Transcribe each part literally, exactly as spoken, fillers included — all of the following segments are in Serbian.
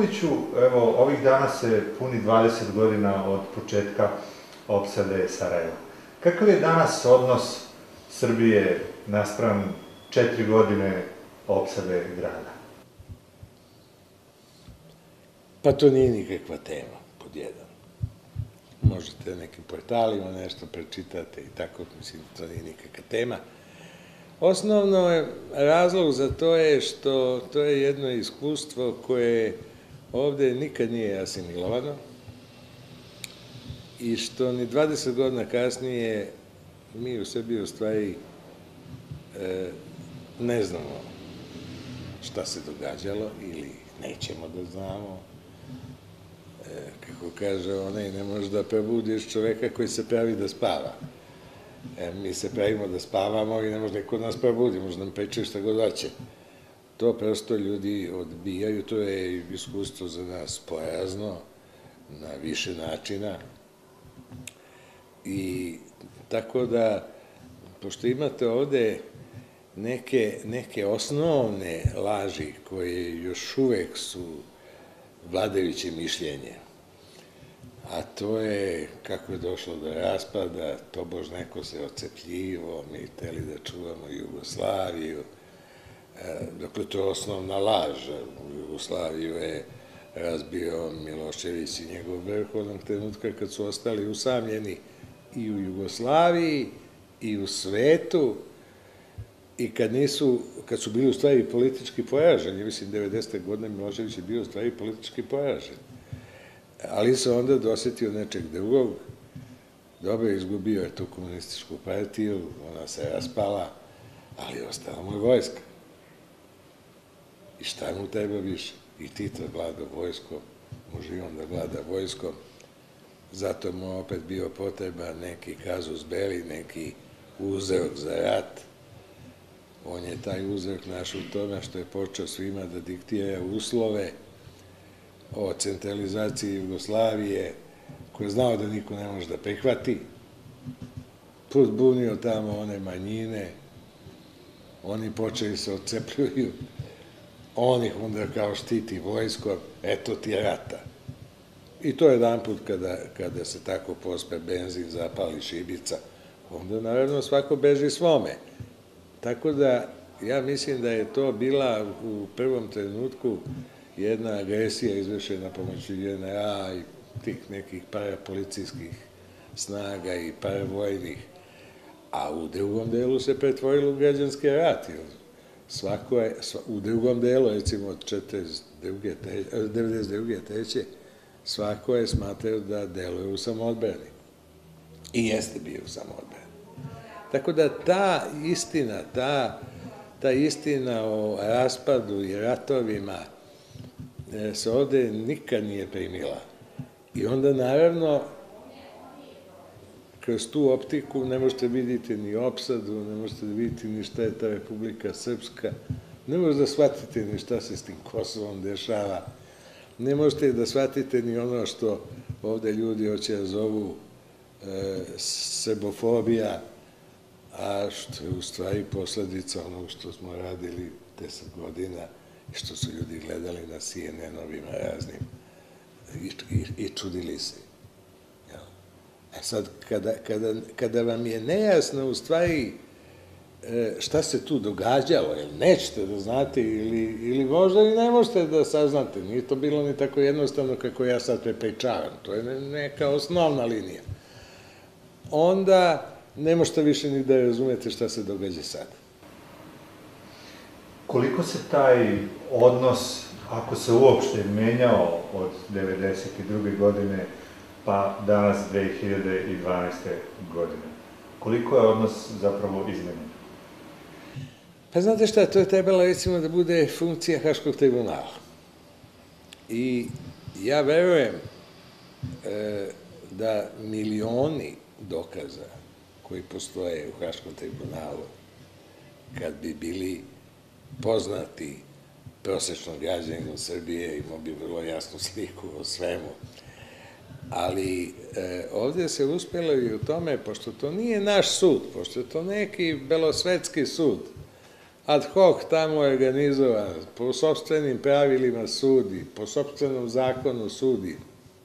Popoviću, evo, ovih dana se puni dvadeset godina od početka opsade Sarajeva. Kakav je danas odnos Srbije naspram četiri godine opsade grada? Pa to nije nikakva tema, pod jedan. Možete nekim portalima nešto prečitate i tako, mislim, to nije nikakva tema. Osnovno je razlog za to je što to je jedno iskustvo koje ovde nikad nije asimilovano i što ni dvadeset godina kasnije mi u Srbiji u stvari ne znamo šta se događalo ili nećemo da znamo. Kako kaže onaj, ne možeš da probudiš čoveka koji se pravi da spava. Mi se pravimo da spavamo i ne može neko nas probudi, može nam pričaju šta god hoće. To prosto ljudi odbijaju, to je iskustvo za nas porazno, na više načina. I tako da, pošto imate ovde neke, neke osnovne laži koje još uvek su vladajuće mišljenje, a to je kako je došlo do raspada, tobož neko se ocepljivo, mi hteli da čuvamo Jugoslaviju. Dakle, to je osnovna laž. Jugoslaviju je razbio Milošević i njegov vrh onog trenutka kad su ostali usamljeni i u Jugoslaviji i u svetu i kad nisu, kad su bili u stvari politički poraženi. Mislim, devedesete godine Milošević je bio u stvari politički poražen. Ali se onda dosetio nečeg drugog. Dobro, izgubio je tu komunističku partiju, ona se raspala, ali ostala mu je vojska. I šta mu treba više? I Tito vlada vojskom, može i on da vlada vojskom. Zato mu opet bio potreban neki kazus belli, neki uzrok za rat. On je taj uzrok našao u tome što je počeo svima da diktira uslove o centralizaciji Jugoslavije, koje je znao da niko ne može da prihvati. Podbunio tamo one manjine, oni počeli se odcepljuju, on ih onda kao štiti vojskom, eto ti je rata. I to jedan put kada, kada se tako pospe benzin, zapali šibica, onda naravno svako beži svome. Tako da ja mislim da je to bila u prvom trenutku jedna agresija izvršena pomoću J N A i tih nekih parapolicijskih snaga i paravojnih, a u drugom delu se pretvorilo u građanski rat. Svako je, u drugom delu, recimo od devedeset druge treće svako je smatrao da deluje u samoodbrani. I jeste bio u samoodbrani. Tako da ta istina, ta, ta istina o raspadu i ratovima se ovde nikad nije primila. I onda, naravno, kroz tu optiku ne možete vidjeti ni opsadu, ne možete vidjeti ni šta je ta Republika Srpska, ne možete da shvatite ni šta se s tim Kosovom dešava, ne možete da shvatite ni ono što ovde ljudi hoće da zovu srbofobija, a što je u stvari posledica onog što smo radili deset godina i što su ljudi gledali na C N N-ovima raznim i čudili se. E sad, kada vam je nejasno u stvari šta se tu događalo, jer nećete da znate ili možda i ne možete da saznate, nije to bilo ni tako jednostavno kako ja sad prepričavam, to je neka osnovna linija, onda ne možete više ni da razumete šta se događa sad. Koliko se taj odnos, ako se uopšte menjao od devedeset druge godine pa danas dve hiljade dvanaeste. godine, koliko je odnos zapravo izmenjen? Pa znate šta, to je trebalo recimo da bude funkcija Haškog tribunala. I ja verujem da milioni dokaza koji postoje u Haškom tribunalu, kad bi bili poznati prosečnom građaninu Srbije, imao bi vrlo jasnu sliku o svemu. Ali ovde se uspelo i u tome, pošto to nije naš sud, pošto je to neki belosvetski sud, ad hoc tamo organizovan, po sopstvenim pravilima sudi, po sopstvenom zakonu sudi,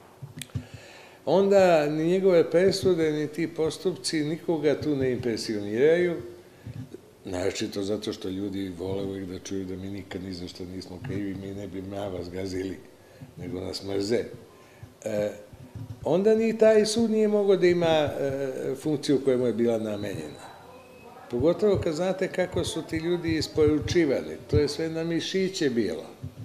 onda ni njegove presude, ni ti postupci nikoga tu ne impresioniraju, naročito zato što ljudi vole uvijek da čuju da mi nikad ni za što nismo krivi, mi ne bi mrava zgazili, nego nas mrze. E, onda ni taj sud nije mogao da ima e, funkciju koja mu je bila namenjena. Pogotovo kad znate kako su ti ljudi isporučivani, to je sve na mišiće bilo.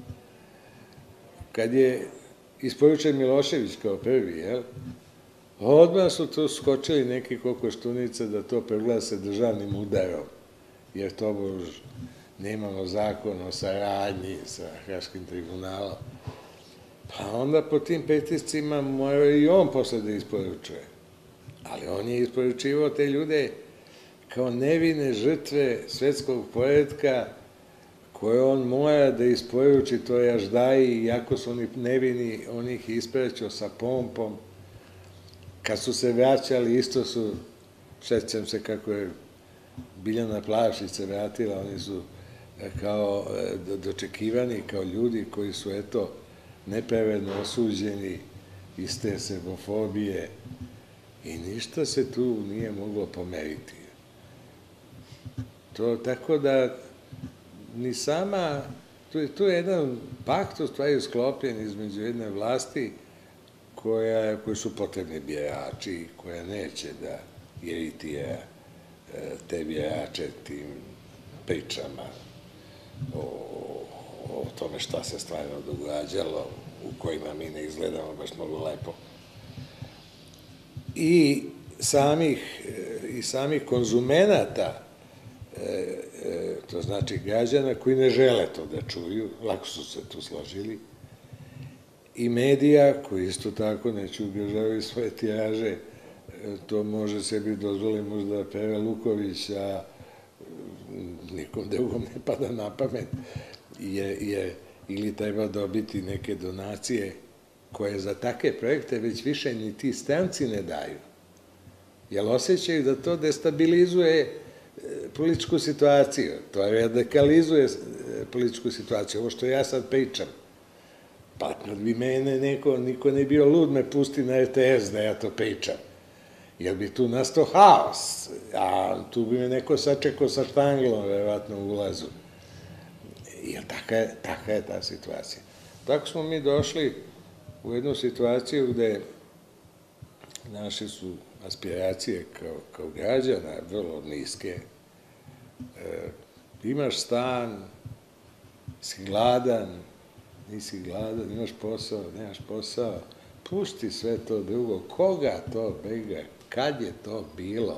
Kad je isporučen Milošević kao prvi, jel? Odmah su tu skočili neki kokoštunica da to proglase državnim udarom, jer to nemamo zakon o saradnji sa Haškim tribunalom. Pa onda po tim pritiscima mora i on posle da isporučuje. Ali on je isporučivao te ljude kao nevine žrtve svetskog poretka koje on mora da isporuči toj aždaji, iako su oni nevini, on ih isprećao sa pompom. Kad su se vraćali, isto su, šećam se kako je Biljana Plavšić se vratila, oni su kao dočekivani, kao ljudi koji su, eto, nepravedno osuđeni iz te sebofobije i ništa se tu nije moglo pomeriti. To tako da ni sama, tu je, tu je jedan pakt u stvari sklopljen između jedne vlasti koja, koji su potrebni birači, koja neće da iritira te birače tim pričama o, o tome šta se stvarno događalo, u kojima mi ne izgledamo baš mnogo lepo. I samih, i samih konzumenata, to znači građana koji ne žele to da čuju, lako su se tu složili, i medija koji isto tako neće ugrožavaju svoje tiraže, to može sebi dozvoliti možda Pera Luković, a nikom drugom ne pada na pamet, jer ili treba dobiti neke donacije koje za takve projekte već više ni ti stranci ne daju. Jer osjećaju da to destabilizuje političku situaciju, to radikalizuje političku situaciju. Ovo što ja sad pričam, pa kad bi mene neko, niko ne bio lud me pusti na R T S da ja to pričam, jer bi tu nastao haos, a tu bi me neko sačekao sa štanglom, verovatno u ulazu. Jer taka je ta situacija. Tako smo mi došli u jednu situaciju gde naše su aspiracije kao građana vrlo niske. Imaš stan, si gladan, nisi gladan, imaš posao, nemaš posao, pušti sve to drugo, koga to briga, kad je to bilo,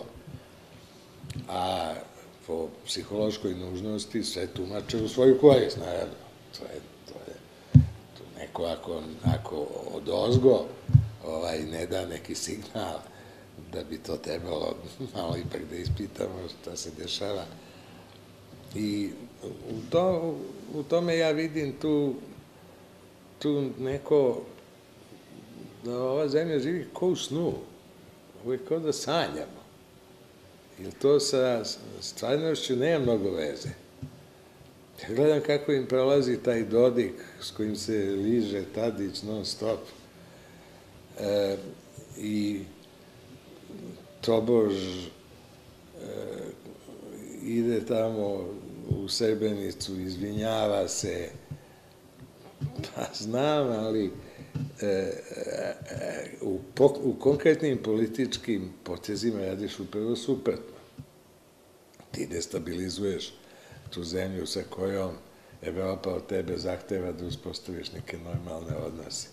a po psihološkoj nužnosti sve tumače u svoju korist, naravno. To je, to je, to neko ako, ako odozgo ovaj, ne da neki signal da bi to trebalo malo ipak da ispitamo šta se dešava. I u, to, u tome ja vidim tu, tu neko, da ova zemlja živi ko u snu, uvijek kao da sanjamo. Jer to sa stvarnošću nema mnogo veze. Ja gledam kako im prolazi taj Dodik s kojim se liže Tadić non stop. E, I tobož e, ide tamo u Srebrenicu, izvinjava se. Pa znam, ali e, u, u konkretnim političkim potezima radiš upravo suprotno. Ti destabilizuješ tu zemlju sa kojom Evropa od tebe zahteva da uspostaviš neke normalne odnose.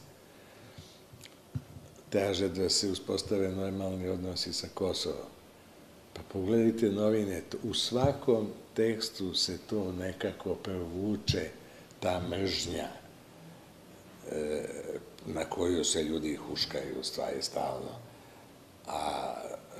Traže da se uspostave normalni odnosi sa Kosovom. Pa pogledajte novine, u svakom tekstu se to nekako provuče, ta mržnja na koju se ljudi huškaju u stvari stalno. A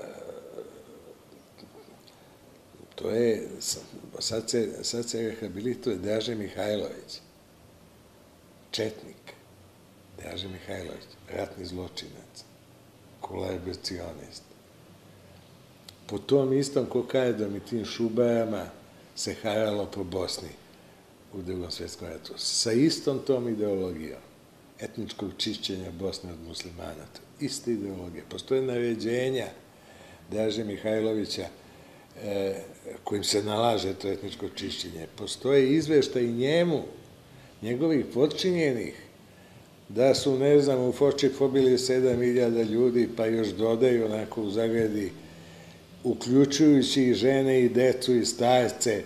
to je, sad se, sad se rehabilituje Draže Mihajlović, četnik, Draže Mihajlović, ratni zločinac, kolaboracionist. Po tom istom kokajadom i tim šubarama se haralo po Bosni u Drugom svjetskom ratu. Sa istom tom ideologijom etničkog čišćenja Bosne od muslimana. Ista ideologija. Postoje naređenja Draže Mihajlovića kojim se nalaže to etničko čišćenje. Postoje izveštaj njemu, njegovih podčinjenih, da su, ne znam, u Foči pobili sedam hiljada ljudi, pa još dodaju onako u zagradi, uključujući i žene i decu i starce.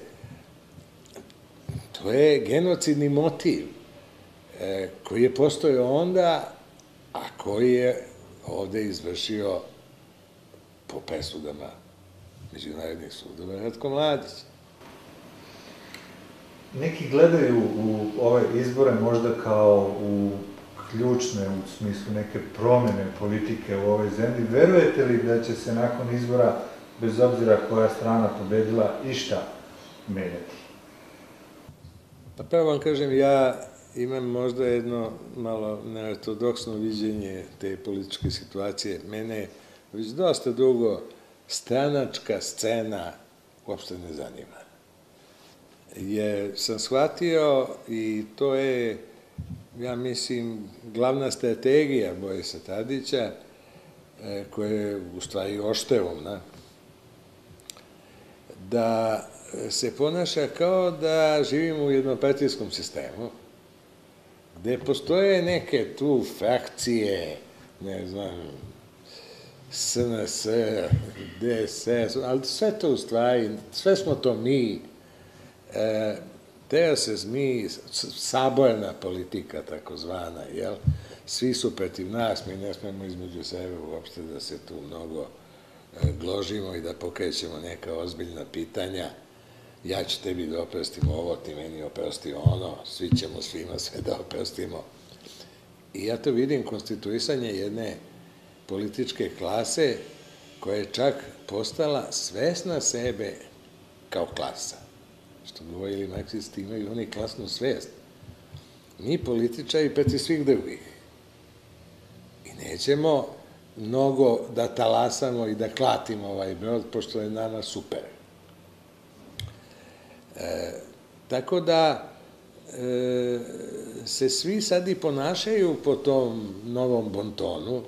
To je genocidni motiv koji je postojao onda, a koji je ovde izvršio po presudama međunarodnih sudova Ratko Mladić. Neki gledaju u ove izbore možda kao u ključne, u smislu neke promene politike u ovoj zemlji. Verujete li da će se nakon izbora, bez obzira koja strana pobedila, išta menjati? Pa prvo vam kažem, ja imam možda jedno malo neortodoksno viđenje te političke situacije. Mene već dosta dugo stranačka scena uopšte ne zanima. Jer sam shvatio, i to je, ja mislim, glavna strategija Borisa Tadića, koja je u stvari ošteumna, da se ponaša kao da živimo u jednopartijskom sistemu, gde postoje neke tu frakcije, ne znam, S N S, D S S, ali sve to u stvari, sve smo to mi, teo se mi, saborna politika takozvana, jel? Svi su protiv nas, mi ne smemo između sebe uopšte da se tu mnogo gložimo i da pokrećemo neka ozbiljna pitanja. Ja ću tebi da oprostim ovo, ti meni oprosti ono, svi ćemo svima sve da oprostimo. I ja to vidim konstituisanje jedne političke klase koja je čak postala svesna sebe kao klasa. Što govorili marksisti, imaju oni klasnu svest. Mi političari protiv svih drugih. I nećemo mnogo da talasamo i da klatimo ovaj brod, pošto je nama super. Tako da se svi sad i ponašaju po tom novom bontonu.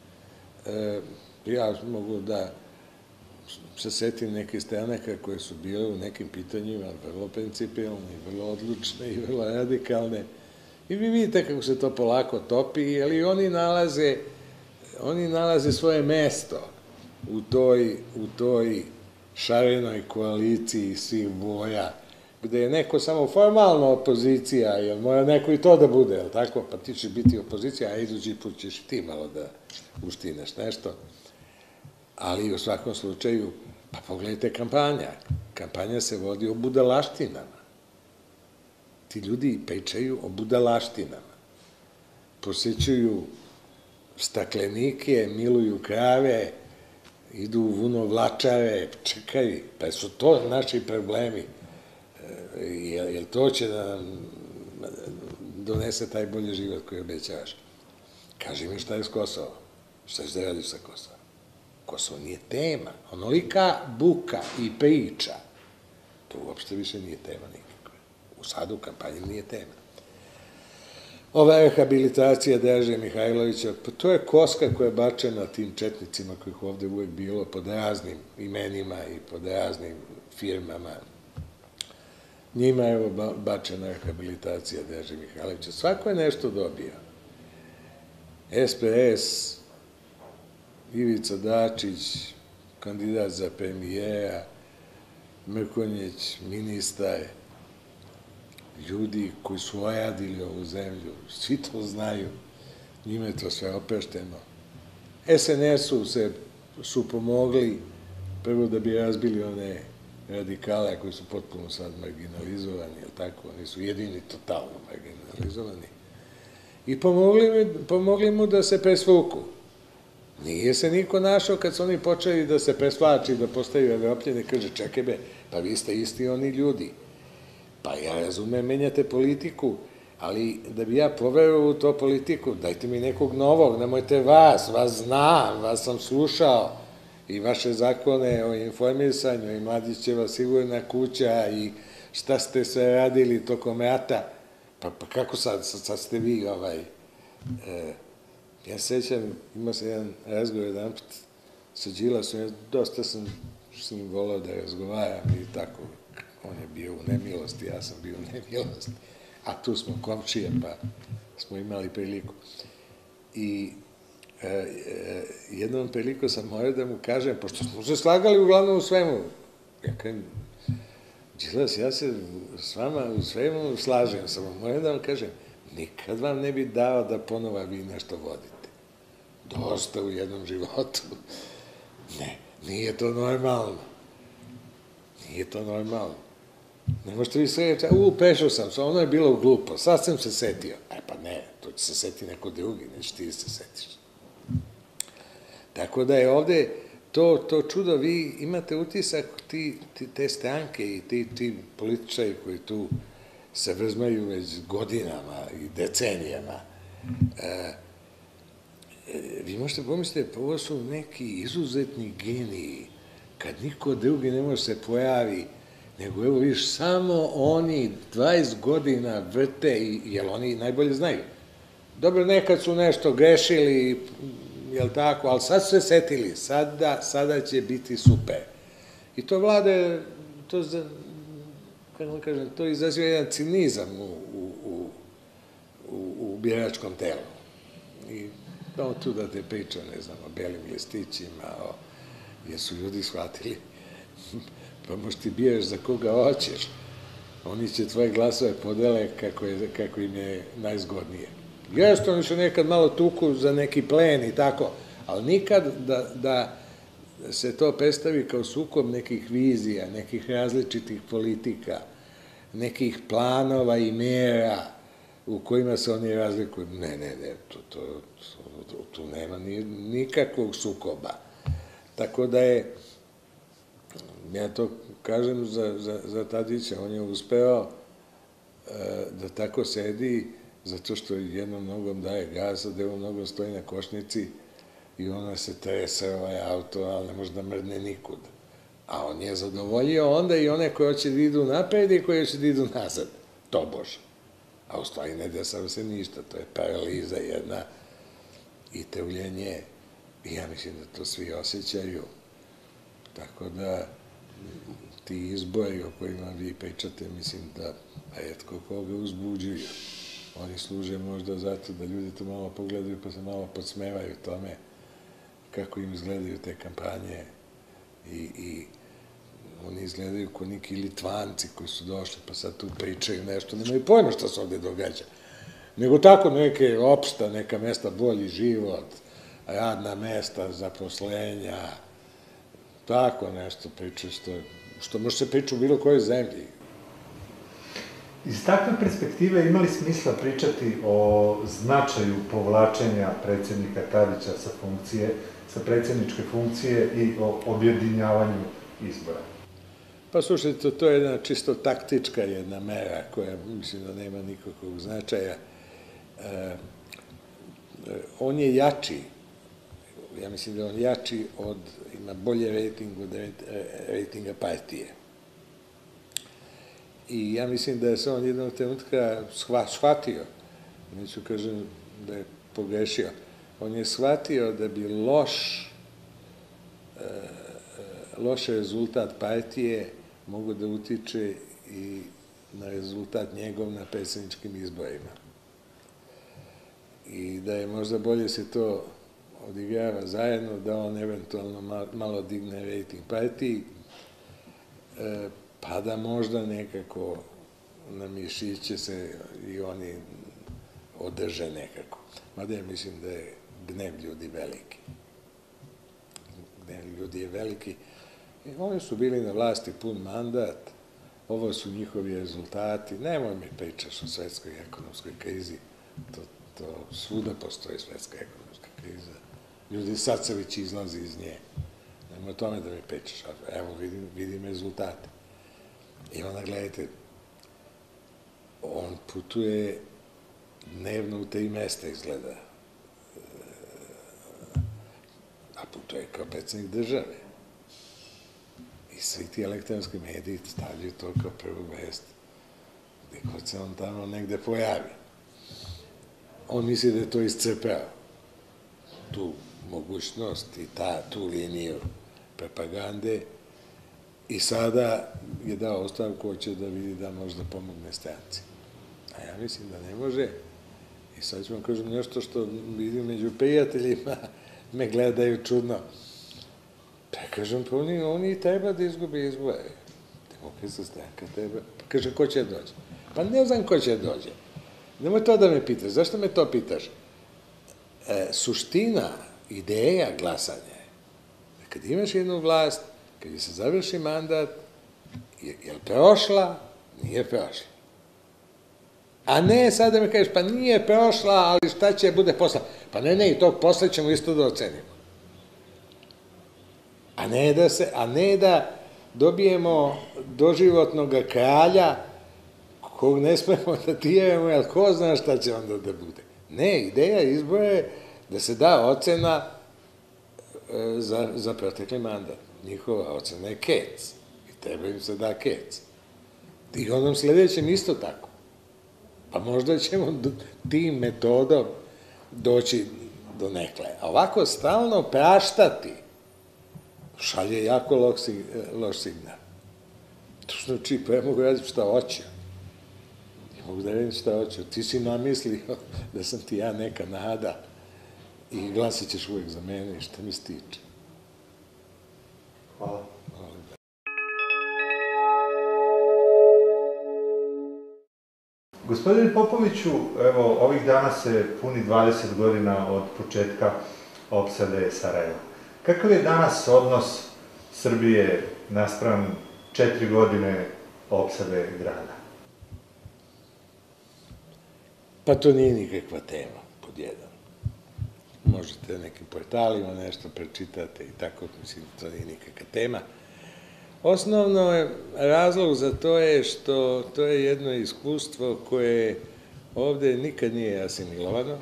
Ja mogu da se setim nekih stranaka koje su bile u nekim pitanjima vrlo principijalne, vrlo odlučne i vrlo radikalne. I vi vidite kako se to polako topi, ali oni nalaze, oni nalaze svoje mesto u toj, u toj šarenoj koaliciji svih boja, gde je neko samo formalno opozicija, jer mora neko i to da bude, jel tako? Pa ti će biti opozicija, a idući put ćeš i ti malo da uštineš nešto. Ali u svakom slučaju, pa pogledajte kampanja. Kampanja se vodi o budalaštinama. Ti ljudi pričaju o budalaštinama. Posećuju staklenike, miluju krave, idu u vunovlačare, čekaj, pa su to naši problemi. Jer to će da nam donese taj bolji život koji obećavaš. Kaži mi šta je s Kosovom? Šta ćeš da radiš sa Kosovom? Kosovo nije tema. Onolika buka i priča, to uopšte više nije tema nikakve. U sadu u kampanji nije tema. Ova rehabilitacija Draže Mihajlovića, pa to je koska koja je bačena tim četnicima kojih ovde uvek bilo pod raznim imenima i pod raznim firmama. Njima je evo bačena rehabilitacija Draže Mihajlovića. Svako je nešto dobio. S P S, Ivica Dačić, kandidat za premijera, Mrkonjić, ministar, ljudi koji su ojadili ovu zemlju, svi to znaju, njima je to sve oprešteno. S N S-u se su pomogli prvo da bi razbili one radikale koji su potpuno sad marginalizovani, jel tako? Oni su jedini totalno marginalizovani. I pomogli mu da se presvuku. Nije se niko našao kad su oni počeli da se presvlači, da postaju Evropljani, kaže, čekaj be, pa vi ste isti oni ljudi. Pa ja razumem, menjate politiku, ali da bi ja poverovao u to politiku, dajte mi nekog novog, nemojte vas, vas znam, vas sam slušao i vaše zakone o informisanju i Mladićeva sigurna kuća i šta ste sve radili tokom rata, pa, pa kako sad, sad, sad ste vi ovaj... E, ja sećam, imao sam jedan razgovor jedan put sa Đilasom, ja dosta sam s njim volao da razgovaram i tako, on je bio u nemilosti, ja sam bio u nemilosti, a tu smo komšije, pa smo imali priliku. I e, e, jednom priliku sam morao da mu kažem, pošto smo se slagali uglavnom u svemu, ja kažem, Đilas, ja se s vama u svemu slažem, samo moram da vam kažem, nikad vam ne bi dao da ponova vi nešto vodite. Dosta u jednom životu. Ne, nije to normalno. Nije to normalno. Ne možete vi sve reći, u, pešao sam se, ono je bilo glupo, sad sam se setio. E pa ne, to će se seti neko drugi, neće ti se setiš. Tako da je ovde to, to čudo, vi imate utisak, ti, ti, te stranke i ti, ti političari koji tu se vrzmaju već godinama i decenijama. E, vi možete pomisliti, ovo su neki izuzetni geniji, kad niko drugi ne može se pojavi, nego evo viš, samo oni dvadeset godina vrte, i, jer oni najbolje znaju. Dobro, nekad su nešto grešili, jel tako, ali sad su se setili, sada, sada će biti super. I to vlade, to za, kako vam kažem, to izaziva jedan cinizam u, u, u, u, u biračkom telu. I ono tu da te priča, ne znam, o belim listićima, o, jer su ljudi shvatili, pa možda ti biraš za koga hoćeš, oni će tvoje glasove podele kako, je, kako im je najzgodnije. Jeste, oni su nekad malo tuku za neki plen i tako, ali nikad da, da se to predstavi kao sukob nekih vizija, nekih različitih politika, nekih planova i mera u kojima se oni razlikuju. Ne, ne, ne, to, to, to, tu nema ni, nikakvog sukoba. Tako da je, ja to kažem za, za, za Tadića, on je uspeo e, da tako sedi zato što jednom nogom daje gas, a drugom nogom stoji na košnici i ona se trese ovaj auto, ali ne može da mrdne nikud. A on je zadovoljio onda i one koje hoće da idu napred i koje hoće da idu nazad. To Bože. A u stvari ne dešava se ništa, to je paraliza jedna i tevljenje. I ja mislim da to svi osjećaju. Tako da ti izbori o kojima vi pričate, mislim da retko koga uzbuđuju. Oni služe možda zato da ljudi to malo pogledaju pa se malo podsmevaju tome kako im izgledaju te kampanje i, i oni izgledaju kao neki Litvanci koji su došli pa sad tu pričaju nešto, nemaju pojma šta se ovde događa. Nego tako neke opšta, neka mesta, bolji život, radna mesta, zaposlenja, tako nešto pričaju što, što može se pričati u bilo kojoj zemlji. Iz takve perspektive imali smisla pričati o značaju povlačenja predsjednika Tadića sa funkcije, sa predsjedničke funkcije i o objedinjavanju izbora? Pa slušajte, to je jedna čisto taktička jedna mera koja mislim da nema nikakvog značaja. E, on je jači, ja mislim da on jači od, ima bolje rejting od rejtinga partije. I ja mislim da je se on jednog trenutka shvatio, neću kažem da je pogrešio, on je shvatio da bi loš, loš rezultat partije mogu da utiče i na rezultat njegov na predsjedničkim izborima. I da je možda bolje se to odigrava zajedno, da on eventualno malo digne rejting partiji, pa da možda nekako na mišiće se i oni održe nekako. Mada ja mislim da je gnev ljudi veliki. Gnev ljudi je veliki. I oni su bili na vlasti pun mandat, ovo su njihovi rezultati. Nemoj mi pričaš o svetskoj ekonomskoj krizi. To, to svuda postoji svetska ekonomska kriza. Ljudi sad se već izlazi iz nje. Nemoj o tome da mi pričaš. Evo, vidim, vidim rezultate. I onda, gledajte, on putuje dnevno u tri mesta, izgleda. a putuje kao predsjednik države. I svi ti elektronski mediji stavljaju to kao prvu vest, gde god se on tamo negde pojavi. On misli da je to iscrpeo, tu mogućnost i tu liniju propagande, i sada je dao ostavku, hoće da vidi da može da pomogne stranci. A ja mislim da ne može. I sad ću vam kažem nešto što vidim među prijateljima, me gledaju čudno. Pa kažem, pa oni, oni treba da izgubi izbore. Demokratska stranka treba. Pa kaže, ko će dođe? Pa ne znam ko će dođe. Nemoj to da me pitaš. Zašto me to pitaš? E, suština, ideja glasanja je da kad imaš jednu vlast, kad se završi mandat, je, je li prošla? Nije prošla. A ne sad da mi kažeš, pa nije prošla, ali šta će bude posla? Pa ne, ne, i tog posla ćemo isto da ocenimo. A ne da se, a ne da dobijemo doživotnog kralja kog ne smemo da diramo, jer ko zna šta će onda da bude. Ne, ideja izbora je da se da ocena za, za protekli mandat. Njihova ocena je kec. I treba im se da kec. I onom sledećem isto tako. Pa možda ćemo tim metodom doći do nekle. A ovako stalno praštati šalje jako loš signal. To znači, pa ja mogu raditi šta hoću. Ja mogu da radim šta hoću. Ti si namislio da sam ti ja neka nada i glasit ćeš uvek za mene i šta mi se tiče. Hvala. Gospodine Popoviću, evo, ovih dana se puni dvadeset godina od početka opsade Sarajeva. Kakav je danas odnos Srbije naspram četiri godine opsade grada? Pa to nije nikakva tema, pod jedan. Možete nekim portalima nešto prečitate i tako, mislim, to nije nikakva tema. Osnovno je razlog za to je što to je jedno iskustvo koje ovde nikad nije asimilovano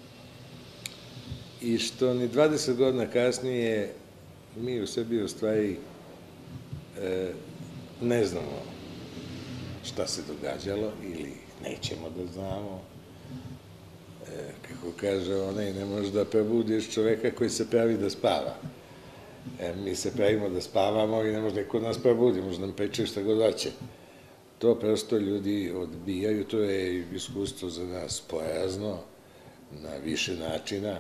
i što ni dvadeset godina kasnije mi u Srbiji u stvari ne znamo šta se događalo ili nećemo da znamo. Kako kaže onaj, ne možeš da probudiš čoveka koji se pravi da spava. Mi se pravimo da spavamo i ne može neko nas probudi, može nam pričaju šta god hoće. To prosto ljudi odbijaju, to je iskustvo za nas porazno, na više načina.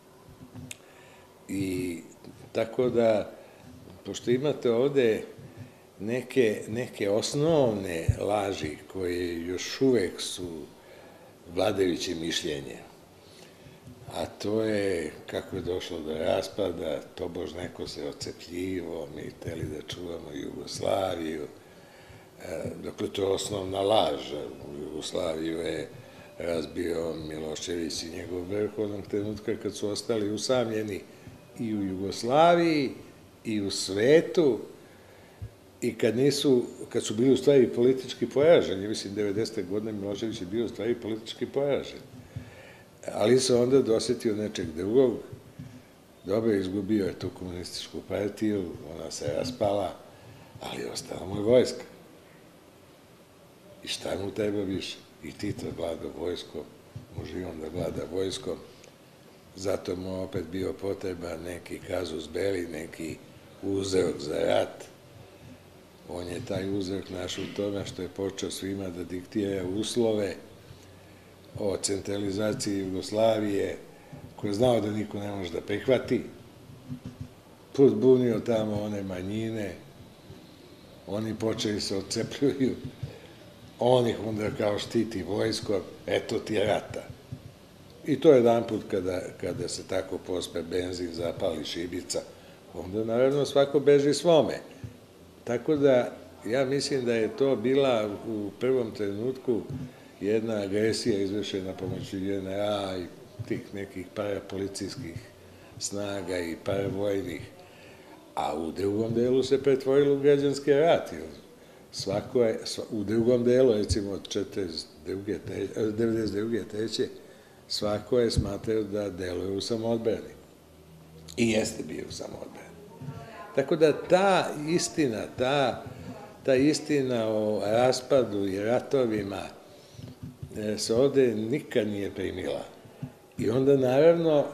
I tako da, pošto imate ovde neke, neke osnovne laži koje još uvek su vladajuće mišljenje, a to je kako je došlo do raspada, tobož neko se ocepljivo, mi hteli da čuvamo Jugoslaviju, dakle to je osnovna laž. Jugoslaviju je razbio Milošević i njegov vrh onog trenutka kad su ostali usamljeni i u Jugoslaviji i u svetu i kad nisu, kad su bili u stvari politički poraženi, mislim devedesete godine Milošević je bio u stvari politički poražen. Ali se onda dosetio nečeg drugog, dobro izgubio je tu komunističku partiju, ona se raspala, ali ostala mu je vojska. I šta mu treba više? I Tito glada vojskom, može i on da glada vojskom, zato mu opet bio potreba neki kazus belli, neki uzrok za rat. On je taj uzrok našao u tome što je počeo svima da diktira uslove o centralizaciji Jugoslavije, koje je znao da niko ne može da prihvati, podbunio tamo one manjine, oni počeli se odcepljuju, on ih onda kao štiti vojsko, eto ti rata. I to jedan put kada se tako pospe benzin, zapali šibica, onda naravno svako beži svome. Tako da ja mislim da je to bila u prvom trenutku jedna agresija izvršena pomoću J N A i tih nekih parapolicijskih snaga i paravojnih, a u drugom delu se pretvorilo u građanski rat. Svako je, u drugom delu, recimo od devedeset druge treće svako je smatrao da deluje u samoodbrani. I jeste bio u samoodbrani. Tako da ta istina, ta, ta istina o raspadu i ratovima se ovde nikad nije primila. I onda, naravno,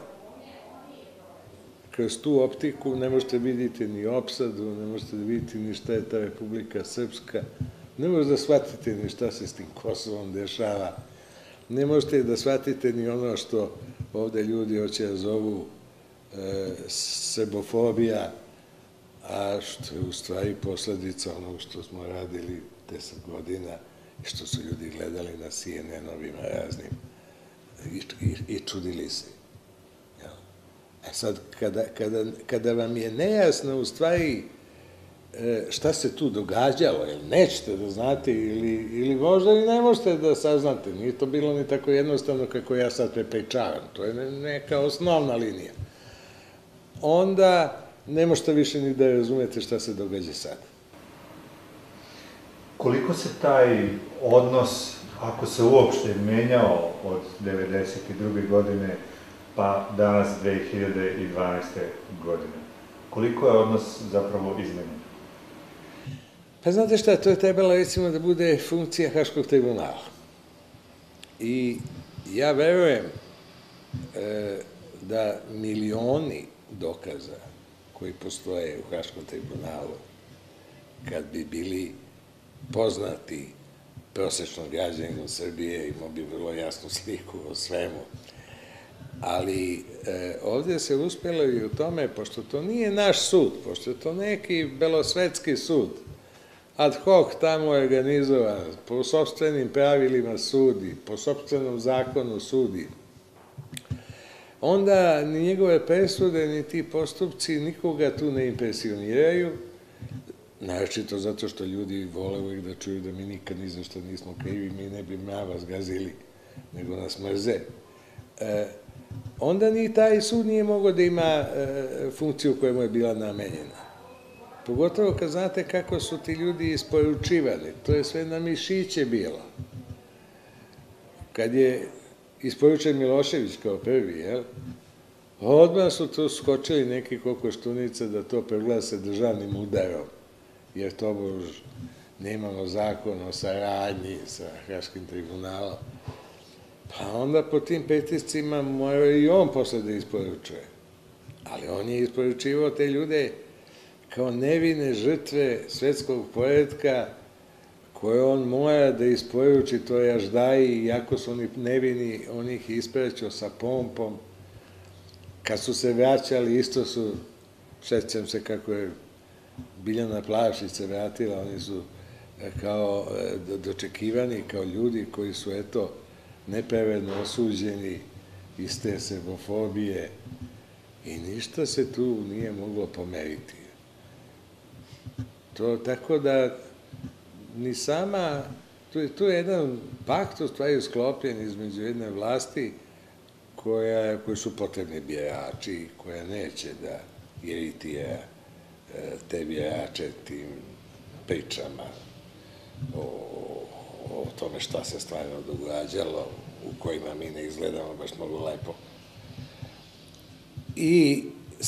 kroz tu optiku ne možete vidjeti ni opsadu, ne možete da vidite ni šta je ta Republika Srpska, ne možete da shvatite ni šta se s tim Kosovom dešava, ne možete da shvatite ni ono što ovde ljudi hoće da zovu srbofobija, a što je u stvari posledica onog što smo radili deset godina i što su ljudi gledali na C N N-ovima raznim i čudili se. E sad, kada vam je nejasno u stvari šta se tu događalo, jer nećete da znate ili možda i ne možete da saznate, nije to bilo ni tako jednostavno kako ja sad prepričavam, to je neka osnovna linija. Onda ne možete više ni da razumete šta se događa sad. Koliko se taj odnos, ako se uopšte menjao od devedeset druge godine pa danas dve hiljade dvanaeste. godine, koliko je odnos zapravo izmenjen? Pa znate šta, to je trebalo recimo da bude funkcija Haškog tribunala. I ja verujem da milioni dokaza koji postoje u Haškom tribunalu, kad bi bili poznati prosečnom građaninu Srbije, imao bi vrlo jasnu sliku o svemu. Ali ovde se uspelo i u tome, pošto to nije naš sud, pošto je to neki belosvetski sud, ad hoc tamo organizovan, po sopstvenim pravilima sudi, po sopstvenom zakonu sudi, onda ni njegove presude, ni ti postupci nikoga tu ne impresioniraju, naročito zato što ljudi vole uvijek da čuju da mi nikad ni za što nismo krivi, mi ne bi mrava zgazili, nego nas mrze. Onda ni taj sud nije mogao da ima funkciju koja mu je bila namenjena. Pogotovo kad znate kako su ti ljudi isporučivani, to je sve na mišiće bilo. Kad je isporučen Milošević kao prvi, jel? Odmah su tu skočili neki kokoštunica da to proglase državnim udarom, jer to nemamo zakon o saradnji sa Haškim tribunalom. Pa onda po tim pritiscima mora i on posle da isporučuje. Ali on je isporučivao te ljude kao nevine žrtve svetskog poretka koje on mora da isporuči toj aždaji, iako su oni nevini, on ih isprećao sa pompom. Kad su se vraćali, isto su, sećam se kako je Biljana Plavšić se vratila, oni su kao dočekivani kao ljudi koji su, eto, nepravedno osuđeni iz te sebofobije i ništa se tu nije moglo pomeriti. To tako da ni sama, tu je jedan pakt u stvari sklopljen između jedne vlasti koje su potrebni birači, koja neće da iritira te birače tim pričama o tome šta se stvarno događalo, u kojima mi ne izgledamo baš mnogo lepo. I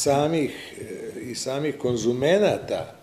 samih konzumenata,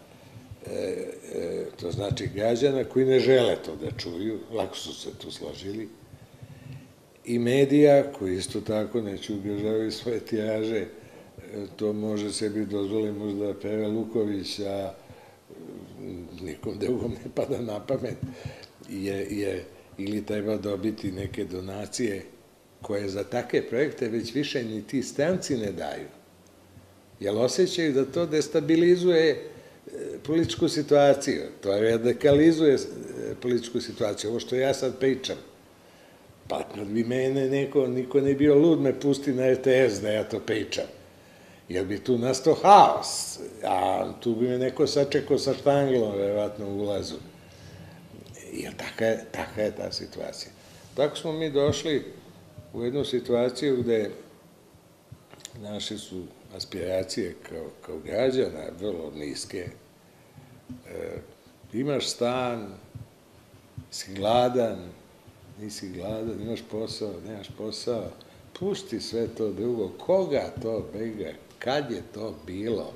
to znači građana koji ne žele to da čuju, lako su se tu složili, i medija koji isto tako neće ugrožavaju svoje tiraže, to može sebi dozvoli možda Pera Luković, a nikom drugom ne pada na pamet, jer ili treba dobiti neke donacije koje za takve projekte već više ni ti stranci ne daju, jer osjećaju da to destabilizuje političku situaciju, to radikalizuje političku situaciju, ovo što ja sad pričam. Pa kad bi mene neko, niko ne bio lud me pusti na R T S da ja to pričam, jer bi tu nastao haos, a tu bi me neko sačekao sa štanglom, verovatno u ulazu. Jer taka je ta situacija. Tako smo mi došli u jednu situaciju gde naše su aspiracije kao građana vrlo niske. Imaš stan, si gladan, nisi gladan, imaš posao, nemaš posao, pusti sve to drugo, koga to briga, kad je to bilo?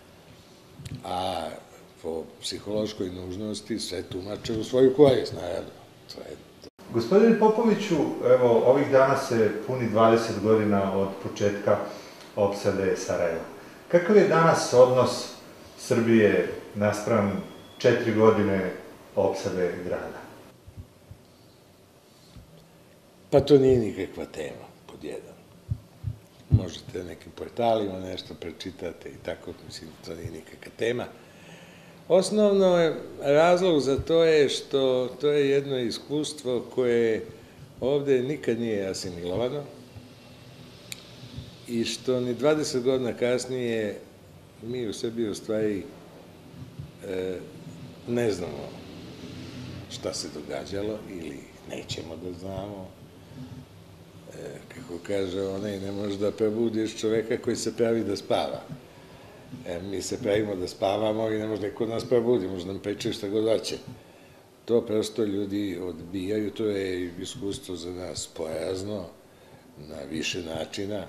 A po psihološkoj nužnosti sve tumače u svoju korist, naravno. Gospodine Popoviću, evo, ovih dana se puni dvadeset godina od početka opsade Sarajeva. Kakav je danas odnos Srbije naspram četiri godine opsade grada? Pa to nije nikakva tema, pod jedan. Možete na nekim portalima nešto prečitate i tako, mislim, to nije nikakva tema. Osnovno razlog za to je što to je jedno iskustvo koje ovde nikad nije asimilovano i što ni dvadeset godina kasnije mi u Srbiji u stvari ne znamo šta se događalo ili nećemo da znamo. Kako kaže onaj, ne možeš da probudiš čoveka koji se pravi da spava. Mi se pravimo da spavamo i ne može neko nas probudi, može nam pričaju šta god hoće. To prosto ljudi odbijaju, to je iskustvo za nas porazno, na više načina.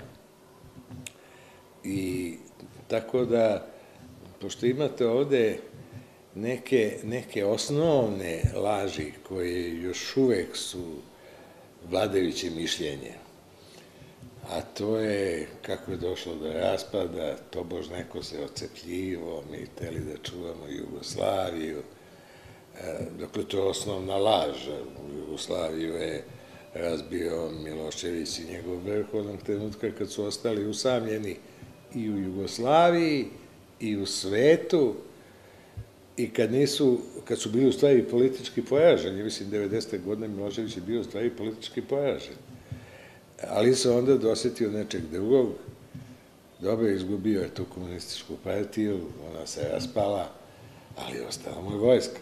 I tako da, pošto imate ovde neke, neke osnovne laži koje još uvek su vladajuće mišljenje, a to je kako je došlo do raspada, tobož neko se ocepljivo, mi hteli da čuvamo Jugoslaviju, dakle to je osnovna laž. Jugoslaviju je razbio Milošević i njegov vrh onog trenutka kad su ostali usamljeni i u Jugoslaviji i u svetu i kad nisu, kad su bili u stvari politički poraženi, mislim devedesete godine Milošević je bio u stvari politički poražen. Ali se onda dosetio nečeg drugog, dobro izgubio je tu komunističku partiju, ona se raspala, ali ostala mu je vojska.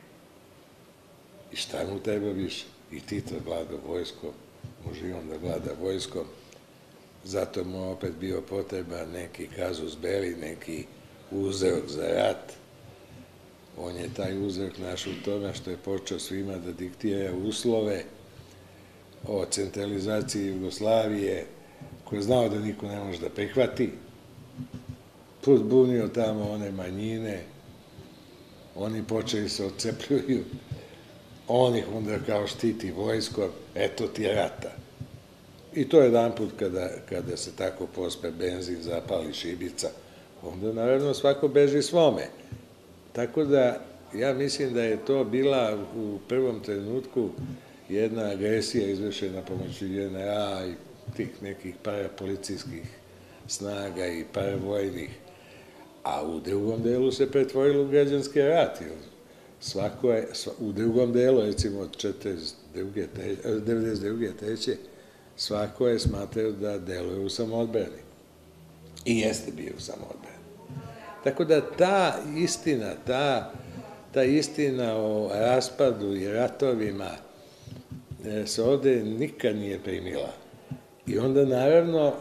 I šta mu treba više? I Tito vlada vojskom, može i on da vlada vojskom, zato mu opet bio potreba neki kazus belli, neki uzrok za rat. On je taj uzrok našao u tome što je počeo svima da diktira uslove o centralizaciji Jugoslavije, koje je znao da niko ne može da prihvati, podbunio tamo one manjine, oni počeli se odcepljuju, on ih onda kao štiti vojskom, eto ti rata. I to jedan put kada se tako pospe benzin, zapali šibica, onda naravno svako beži svome. Tako da ja mislim da je to bila u prvom trenutku jedna agresija izvršena pomoću J N A i tih nekih parapolicijskih snaga i paravojnih, a u drugom delu se pretvorilo u građanski rat. Svako je, u drugom delu, recimo od devedeset druge treće svako je smatrao da deluje u samoodbrani. I jeste bio u samoodbrani. Tako da ta istina, ta, ta istina o raspadu i ratovima se ovde nikad nije primila. I onda, naravno,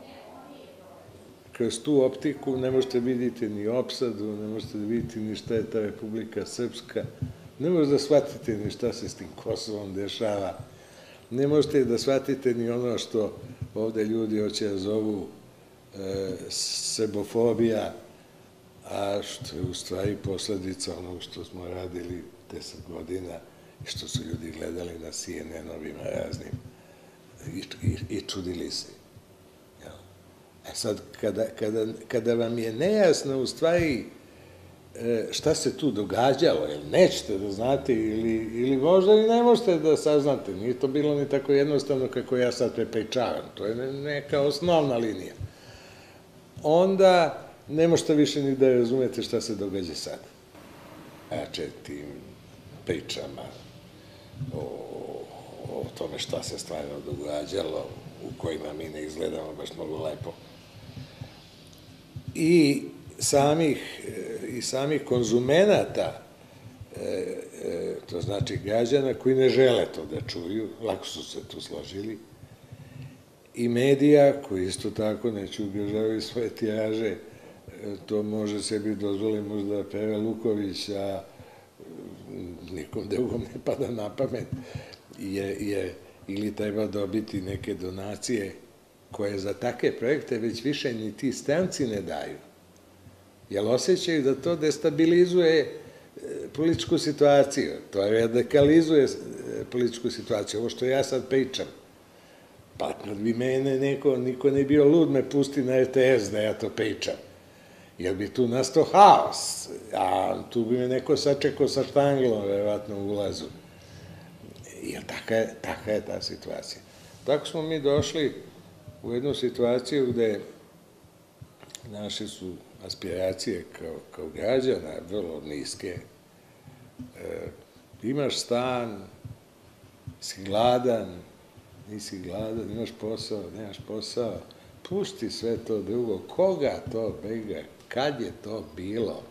kroz tu optiku ne možete vidjeti ni opsadu, ne možete vidjeti ni šta je ta Republika Srpska, ne možete da shvatite ni šta se s tim Kosovom dešava, ne možete da shvatite ni ono što ovde ljudi hoće da zovu srbofobija, a što je u stvari posledica onog što smo radili deset godina i što su ljudi gledali na C N N-ovima raznim i čudili se. E sad, kada vam je nejasno u stvari šta se tu događalo, jer nećete da znate ili možda i ne možete da saznate, nije to bilo ni tako jednostavno kako ja sad prepričavam, to je neka osnovna linija. Onda ne možete više ni da razumete šta se događa sad. Znači, tim pričama o tome šta se stvarno događalo, u kojima mi ne izgledamo baš mnogo lepo. I samih konzumenata, to znači građana koji ne žele to da čuju, lako su se tu složili, i medija koji isto tako neće ugrožavaju svoje tiraže, to može sebi dozvoliti možda Pera Luković, a nikom drugom ne pada na pamet, jer ili treba dobiti neke donacije koje za takve projekte već više ni ti stranci ne daju. Jer osjećaju da to destabilizuje političku situaciju, to radikalizuje političku situaciju. Ovo što ja sad pričam, pa kad bi mene neko, niko ne bio lud me pusti na R T S da ja to pričam. Jer bi tu nastao haos, a tu bi me neko sačekao sa štanglom, verovatno u ulazu. Jer taka je ta situacija. Tako smo mi došli u jednu situaciju gde naše su aspiracije kao građana vrlo niske. Imaš stan, si gladan, nisi gladan, imaš posao, nemaš posao, pusti sve to drugo, koga to briga, kad je to bilo,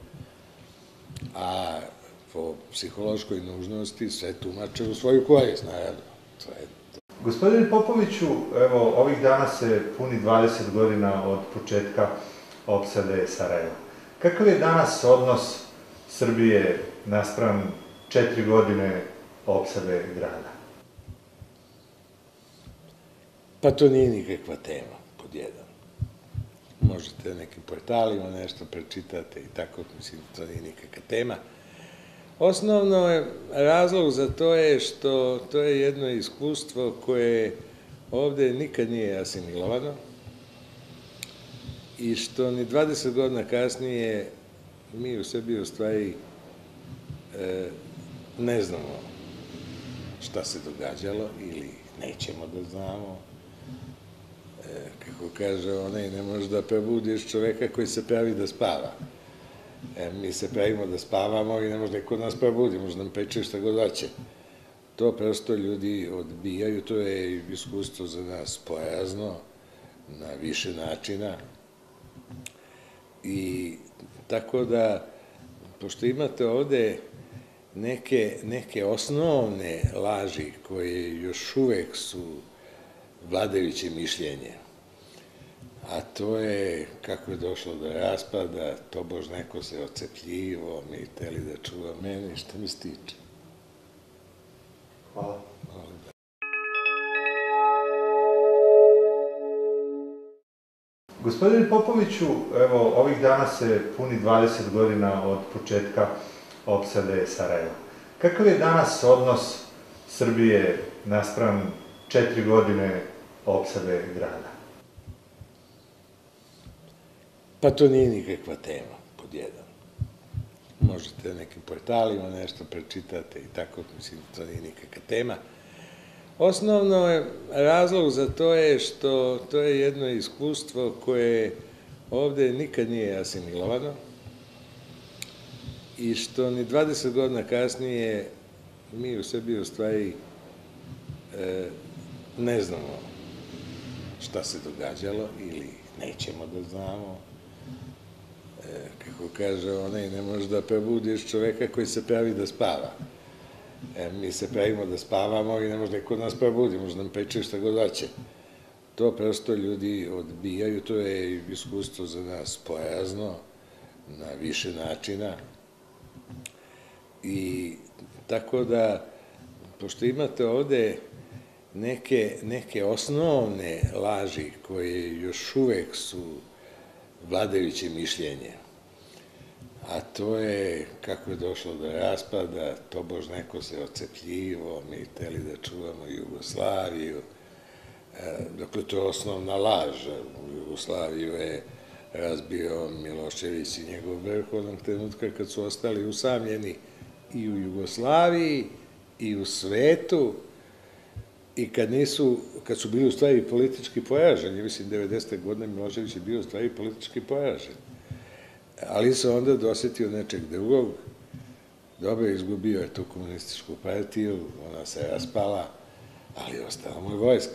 a po psihološkoj nužnosti sve tumače u svoju korist, naravno. Gospodine Popoviću, evo, ovih dana se puni dvadeset godina od početka opsade Sarajeva. Kakav je danas odnos Srbije naspram četiri godine opsade grada? Pa to nije nikakva tema, pod jedan. Možete nekim portalima nešto prečitate i tako, mislim, to nije nikakva tema. Osnovno je razlog za to je što to je jedno iskustvo koje ovde nikad nije asimilovano i što ni dvadeset godina kasnije mi u Srbiji u stvari ne znamo šta se događalo ili nećemo da znamo. Kako kaže onaj, ne možeš da prebudiš čoveka koji se pravi da spava. Mi se pravimo da spavamo i ne može neko nas probudi, može nam pričaju šta god hoće. To prosto ljudi odbijaju, to je iskustvo za nas porazno, na više načina. I tako da, pošto imate ovde neke osnovne laži koje još uvek su vladajuće mišljenje, a to je kako je došlo do raspada, tobož neko se ocepljivo, mi hteli da čuva mene, šta mi se tiče. Hvala. Gospodine Popoviću, evo, ovih dana se puni dvadeset godina od početka opsade Sarajeva. Kakav je danas odnos Srbije naspram četiri godine opsade grada? Pa to nije nikakva tema, pod jedan. Možete nekim portalima nešto prečitate i tako, mislim, to nije nikakva tema. Osnovno je razlog za to je što to je jedno iskustvo koje ovde nikad nije asimilovano i što ni dvadeset godina kasnije mi u Srbiji u stvari ne znamo šta se događalo ili nećemo da znamo. Kako kaže onaj, ne možeš da prebudiš čoveka koji se pravi da spava. Mi se pravimo da spavamo i ne može neko nas probudi, može nam pričaju šta god hoće. To prosto ljudi odbijaju, to je iskustvo za nas porazno, na više načina. I tako da, pošto imate ovde neke osnovne laži koje još uvek su vladajuće mišljenje, a to je kako je došlo do raspada, tobož neko se ocepljivo, mi hteli da čuvamo Jugoslaviju. Dakle, to je osnovna laž. Jugoslaviju je razbio Milošević i njegov vrh onog trenutka kad su ostali usamljeni i u Jugoslaviji i u svetu i kad nisu, kad su bili u stvari politički poraženi. Mislim, devedesete godine Milošević je bio u stvari politički poražen. Ali se onda dosetio nečeg drugog, dobro izgubio je tu komunističku partiju, ona se raspala, ali ostala mu je vojska.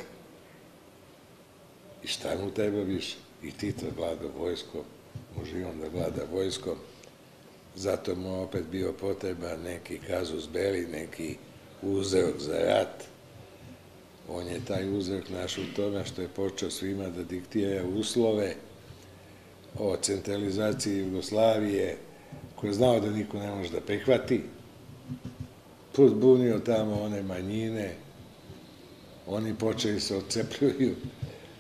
I šta mu treba više? I Tito vlada vojskom, može i on da vlada vojskom, zato mu opet bio potreban neki kazus belli, neki uzrok za rat. On je taj uzrok našao u tome što je počeo svima da diktira uslove o centralizaciji Jugoslavije, koje je znao da niko ne može da prihvati, podbunio tamo one manjine, oni počeli se odcepljuju,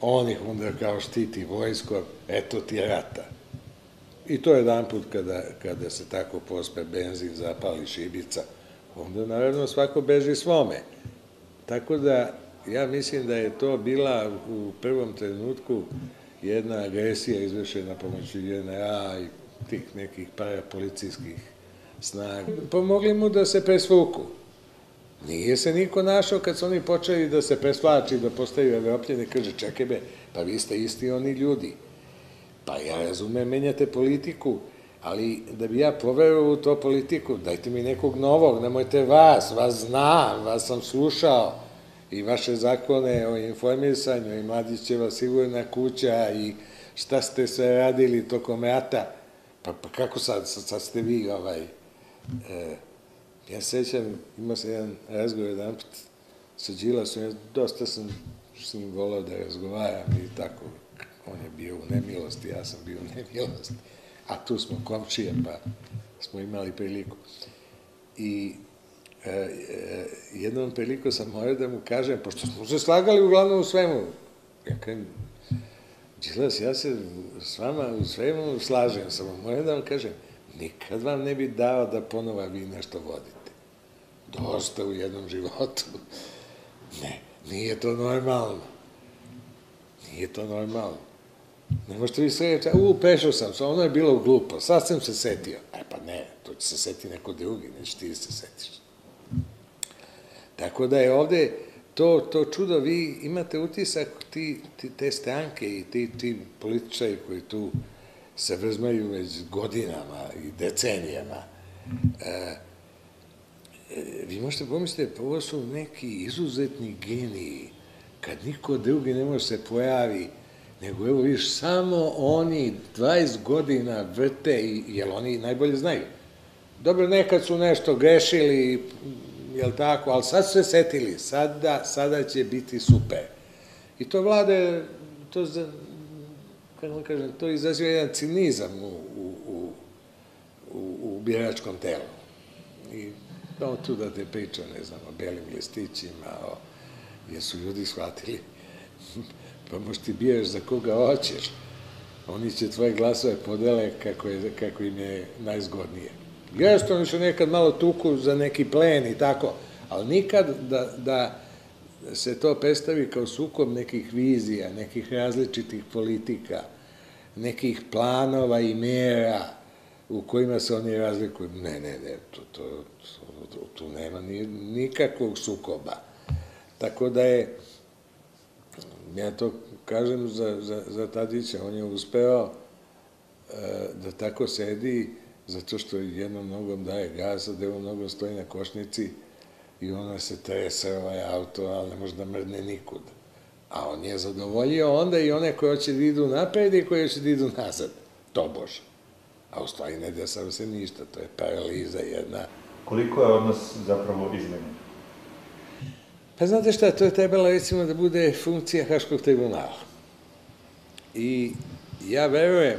on ih onda kao štiti vojsko, eto ti rata. I to jedan put kada, kada se tako pospe benzin, zapali šibica, onda naravno svako beži svome. Tako da ja mislim da je to bila u prvom trenutku jedna agresija izvršena pomoću J N A i tih nekih parapolicijskih snaga. Pomogli mu da se presvuku. Nije se niko našao kad su oni počeli da se presvlači, da postaju Evropljeni, kaže čekaj be, pa vi ste isti oni ljudi. Pa ja razumem, menjate politiku, ali da bi ja poverovao u to politiku, dajte mi nekog novog, nemojte vas, vas znam, vas sam slušao i vaše zakone o informisanju i Mladićeva sigurna kuća i šta ste sve radili tokom rata, pa, pa kako sad, sad, sad ste vi ovaj... E, ja sećam, imao sam jedan razgovor jedan put sa Đilasom, ja dosta sam s njim volao da razgovaram i tako, on je bio u nemilosti, ja sam bio u nemilosti, a tu smo komšije, pa smo imali priliku. I e, e, jednom priliku sam morao da mu kažem, pošto smo se slagali uglavnom u svemu, ja kažem, Đilas, ja se s vama u svemu slažem, samo moram da vam kažem, nikad vam ne bi dao da ponova vi nešto vodite. Dosta u jednom životu. Ne, nije to normalno. Nije to normalno. Ne možete vi sve reći, u, pešao sam se, ono je bilo glupo, sad sam se setio. E pa ne, to će se seti neko drugi, neće ti se setiš. Tako da je ovde to, to čudo, vi imate utisak, ti, ti, te stranke i ti, ti političari koji tu se vrzmaju već godinama i decenijama. E, vi možete pomisliti, pa ovo su neki izuzetni geniji, kad niko drugi ne može se pojavi, nego evo viš, samo oni dvadeset godina vrte, jer oni najbolje znaju. Dobro, nekad su nešto grešili, jel tako, ali sad su se setili, sada, sada će biti super. I to vlade, to kako kažem, to izaziva jedan cinizam u, u, u, u biračkom telu. I da tu da te priča, ne znam, o belim listićima, o, jer su ljudi shvatili, pa možda ti biraš za koga hoćeš. Oni će tvoje glasove podele kako, je, kako im je najzgodnije. Jeste, oni su nekad malo tuku za neki plen i tako, ali nikad da, da se to predstavi kao sukob nekih vizija, nekih različitih politika, nekih planova i mera u kojima se oni razlikuju. Ne, ne, ne, to, to, to, tu nema ni, nikakvog sukoba. Tako da je, ja to kažem za, za, za Tadića, on je uspeo e, da tako sedi zato što jednom nogom daje gas, a drugom nogom stoji na košnici i ona se trese ovaj auto, ali ne može da mrdne nikud. A on je zadovoljio onda i one koje hoće da idu napred i koje hoće da idu nazad. To Bože. A u stvari ne desava se ništa, to je paraliza jedna. Koliko je odnos zapravo izmenjen? Pa znate šta, to je trebalo recimo da bude funkcija Haškog tribunala. I ja verujem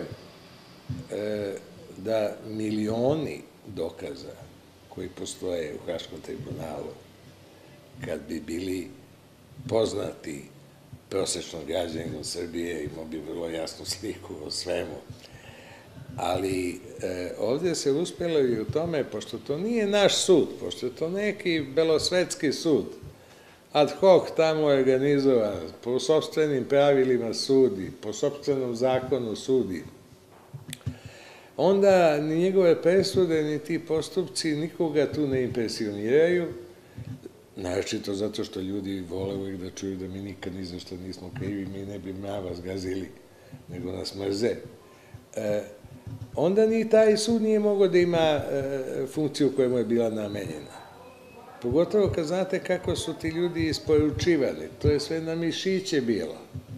e, da milioni dokaza koji postoje u Haškom tribunalu, kad bi bili poznati prosečnom građaninu Srbije, imao bi vrlo jasnu sliku o svemu. Ali e, ovdje se uspjelo i u tome, pošto to nije naš sud, pošto je to neki belosvetski sud, ad hoc tamo organizovan, po sopstvenim pravilima sudi, po sopstvenom zakonu sudi, onda ni njegove presude, ni ti postupci nikoga tu ne impresioniraju, naročito zato što ljudi vole uvijek da čuju da mi nikad ni za što nismo krivi, mi ne bi mrava zgazili, nego nas mrze. E, onda ni taj sud nije mogao da ima e, funkciju koja mu je bila namenjena. Pogotovo kad znate kako su ti ljudi isporučivani, to je sve na mišiće bilo.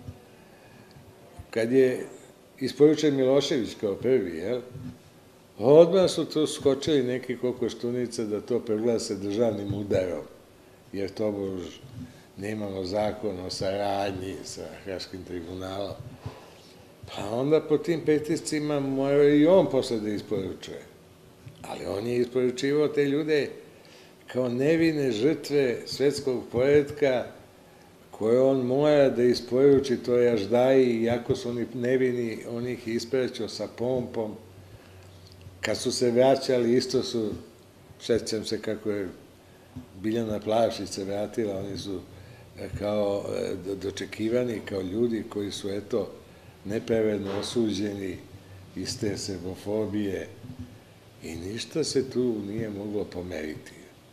Kad je isporučen Milošević kao prvi, jel? Odmah su tu skočili neki kokoštunica da to preglase državnim udarom, jer to bož nemamo zakon o saradnji sa Haškim tribunalom. Pa onda po tim pritiscima mora i on posle da isporučuje. Ali on je isporučivao te ljude kao nevine žrtve svetskog poretka koje on mora da isporuči toj aždaji, iako su oni nevini, on ih isprećao sa pompom. Kad su se vraćali, isto su, šećam se kako je Biljana Plavšić se vratila, oni su kao dočekivani kao ljudi koji su, eto, nepravedno osuđeni iz te sebofobije i ništa se tu nije moglo pomeriti.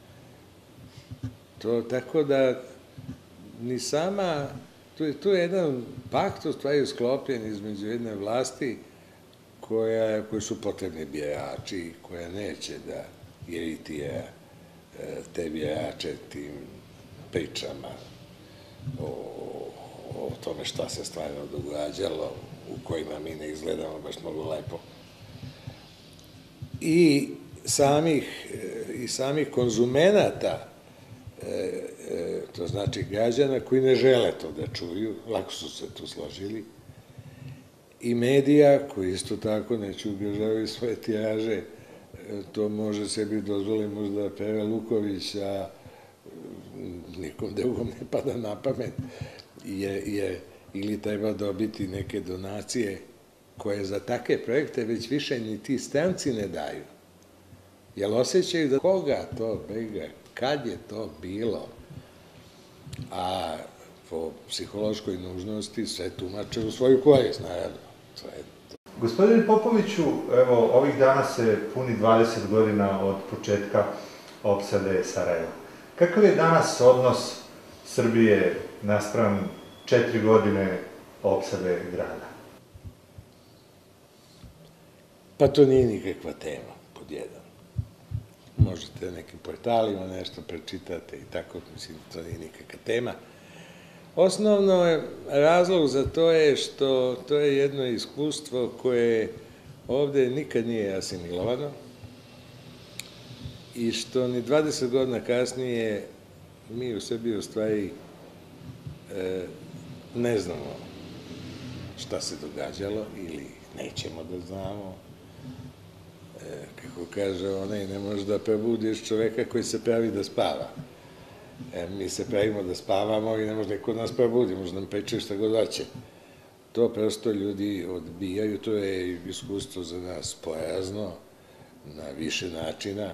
To tako da ni sama, tu je jedan pakt u stvari sklopljen između jedne vlasti koji su potrebni birači, koja neće da iritira te birače tim pričama o tome šta se stvarno događalo, u kojima mi ne izgledamo baš mnogo lepo. I samih konzumenata, to znači građana koji ne žele to da čuju, lako su se tu složili, i medija koji isto tako neće ugrožavati svoje tiraže, to može sebi dozvoliti možda Pera Luković, a nikom drugom ne pada na pamet, jer ili treba dobiti neke donacije koje za takve projekte već više ni ti stranci ne daju. Jer osjećaju da koga to briga, kad je to bilo, a po psihološkoj nužnosti sve tumače u svoju korist, naravno. Gospodine Popoviću, evo, ovih dana se puni dvadeset godina od početka opsade Sarajeva. Kakav je danas odnos Srbije naspram četiri godine opsade grada? Pa to nije nikakva tema, pod jedan. Možete nekim portalima nešto prečitate i tako, mislim, to nije nikakva tema. Osnovno razlog za to je što to je jedno iskustvo koje ovde nikad nije asimilovano i što ni dvadeset godina kasnije mi u Srbiji u stvari ne znamo šta se događalo ili nećemo da znamo. Kako kaže onaj, ne možeš da probudiš čoveka koji se pravi da spava. Mi se pravimo da spavamo i ne može neko nas probudi, može nam pričaju šta god hoće. To prosto ljudi odbijaju, to je iskustvo za nas porazno, na više načina.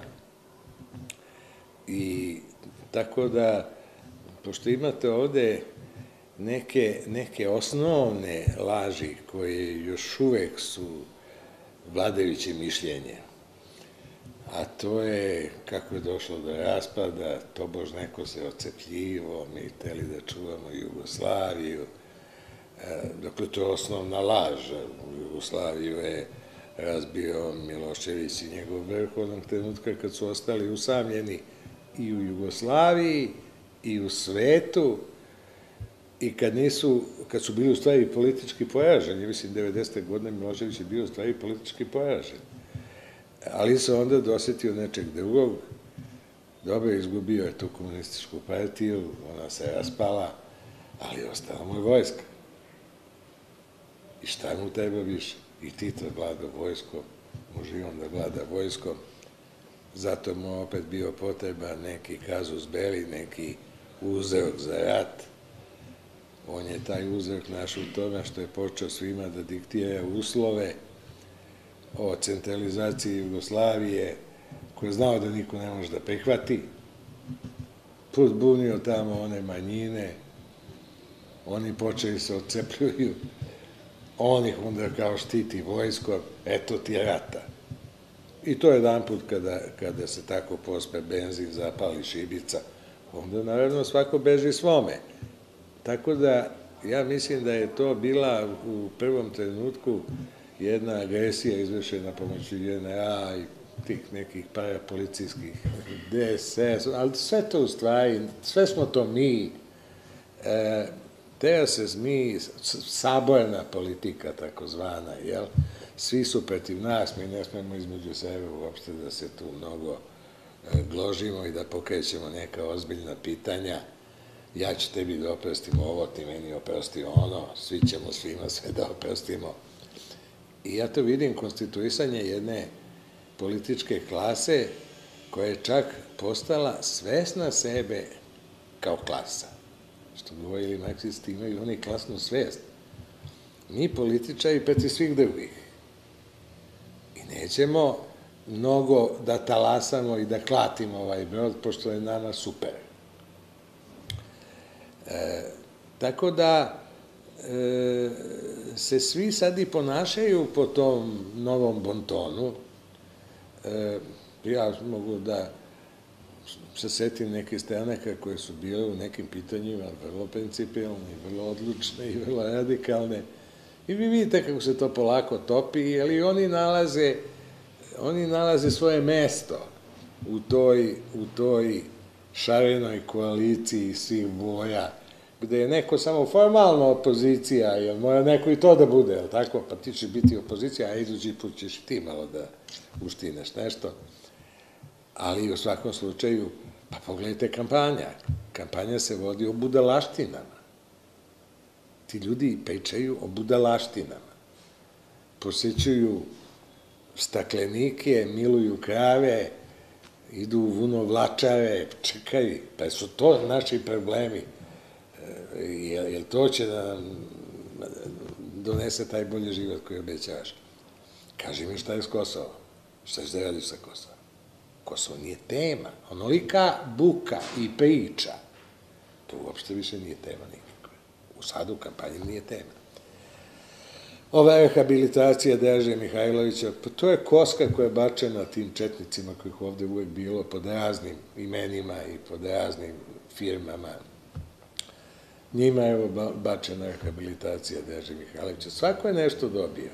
I tako da, pošto imate ovde neke osnovne laži koje još uvek su vladajuće mišljenje, a to je kako je došlo do raspada, tobož neko se ocepljivo, mi hteli da čuvamo Jugoslaviju, dakle to je osnovna laž. Jugoslaviju je razbio Milošević i njegov vrh onog trenutka kad su ostali usamljeni i u Jugoslaviji i u svetu i kad nisu, kad su bili u stvari politički poraženi, mislim devedesete godine Milošević je bio u stvari politički poražen. Ali se onda dosetio nečeg drugog, dobro izgubio je tu komunističku partiju, ona se raspala, ali ostala mu je vojska. I šta mu treba više? I Tito vlada vojskom, može i on da vlada vojskom, zato mu opet bio potreban neki kazus belli, neki uzrok za rat. On je taj uzrok našao u tome što je počeo svima da diktira uslove o centralizaciji Jugoslavije, koje je znao da niko ne može da prihvati, podbunio tamo one manjine, oni počeli se odcepljuju, on ih onda kao štiti vojsko, eto ti rata. I to jedan put kada se tako pospe benzin, zapali šibica, onda naravno svako beži svome. Tako da ja mislim da je to bila u prvom trenutku jedna agresija izvršena pomoću J N A i tih nekih parapolicijskih D S S, ali sve to u stvari, sve smo to mi, tera se mi, saborna politika takozvana, jel? Svi su protiv nas, mi ne smemo između sebe uopšte da se tu mnogo gložimo i da pokrećemo neka ozbiljna pitanja. Ja ću tebi da oprostim ovo, ti meni oprosti ono, svi ćemo svima sve da oprostimo. I ja to vidim konstituisanje jedne političke klase koja je čak postala svesna sebe kao klasa. što govori marksisti, imaju oni klasnu svest. Mi političari protiv svih drugih. I nećemo mnogo da talasamo i da klatimo ovaj brod, pošto je nama super. E, tako da e, se svi sad i ponašaju po tom novom bontonu. E, ja mogu da se setim neke stranaka koje su bile u nekim pitanjima vrlo principijalne, vrlo odlučne i vrlo radikalne. I vi vidite kako se to polako topi, ali oni nalaze, oni nalaze svoje mesto u toj, u toj šarenoj koaliciji svih boja, gde je neko samo formalno opozicija, jer mora neko i to da bude, jel tako? Pa ti će biti opozicija, a idući put ćeš ti malo da uštineš nešto. Ali u svakom slučaju, pa pogledajte kampanja. Kampanja se vodi o budalaštinama. Ti ljudi pričaju o budalaštinama. Posećuju staklenike, miluju krave, idu u vunovlačare, čekaj, pa su to naši problemi. Jer to će da nam donese taj bolji život koji obećavaš. Kaži mi šta je s Kosovom? Šta ćeš da radiš sa Kosovom? Kosovo nije tema. Onolika buka i priča, to uopšte više nije tema nikakva. U sadu u kampanji nije tema. Ova rehabilitacija Draže Mihajlovića, pa to je koska koja je bačena tim četnicima kojih ovde uvek bilo pod raznim imenima i pod raznim firmama. Njima je evo bačena rehabilitacija Draže Mihajlovića. Svako je nešto dobio.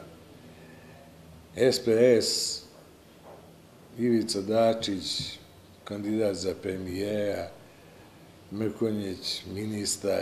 S P S, Ivica Dačić, kandidat za premijera, Mrkonjić, ministar,